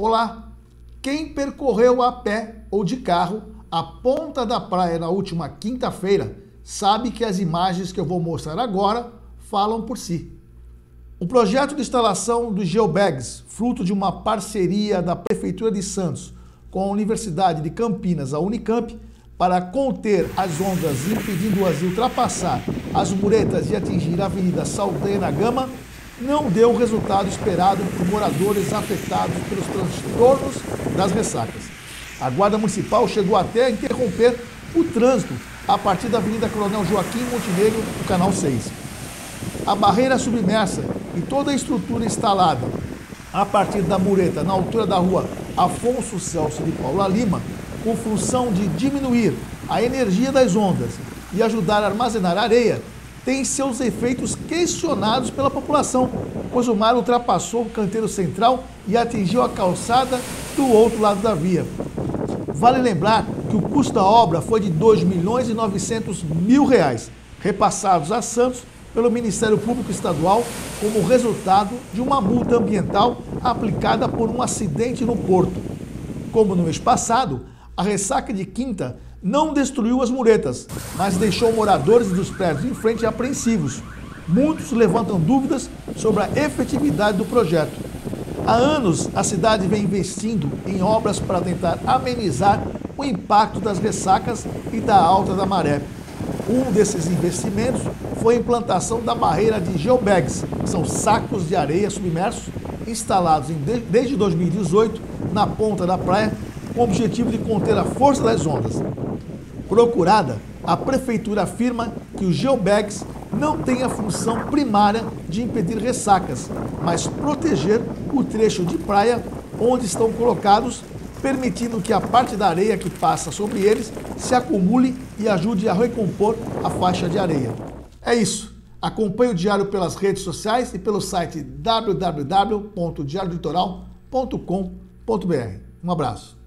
Olá! Quem percorreu a pé ou de carro a ponta da praia na última quinta-feira sabe que as imagens que eu vou mostrar agora falam por si. O projeto de instalação dos geobags, fruto de uma parceria da Prefeitura de Santos com a Universidade de Campinas, a Unicamp, para conter as ondas impedindo-as de ultrapassar as muretas e atingir a Avenida Saldanha da Gama, não deu o resultado esperado por moradores afetados pelos transtornos das ressacas. A Guarda Municipal chegou até a interromper o trânsito a partir da Avenida Coronel Joaquim Montenegro, no Canal 6. A barreira submersa e toda a estrutura instalada a partir da mureta na altura da rua Afonso Celso de Paula Lima, com função de diminuir a energia das ondas e ajudar a armazenar areia, tem seus efeitos questionados pela população, pois o mar ultrapassou o canteiro central e atingiu a calçada do outro lado da via. Vale lembrar que o custo da obra foi de R$ 2.900.000, repassados a Santos pelo Ministério Público Estadual como resultado de uma multa ambiental aplicada por um acidente no porto. Como no mês passado, a ressaca de quinta não destruiu as muretas, mas deixou moradores dos prédios em frente apreensivos. Muitos levantam dúvidas sobre a efetividade do projeto. Há anos, a cidade vem investindo em obras para tentar amenizar o impacto das ressacas e da alta da maré. Um desses investimentos foi a implantação da barreira de geobags, que são sacos de areia submersos instalados desde 2018 na ponta da praia, com o objetivo de conter a força das ondas. Procurada, a Prefeitura afirma que os geobags não têm a função primária de impedir ressacas, mas proteger o trecho de praia onde estão colocados, permitindo que a parte da areia que passa sobre eles se acumule e ajude a recompor a faixa de areia. É isso. Acompanhe o Diário pelas redes sociais e pelo site www.diariolitoral.com.br. Um abraço.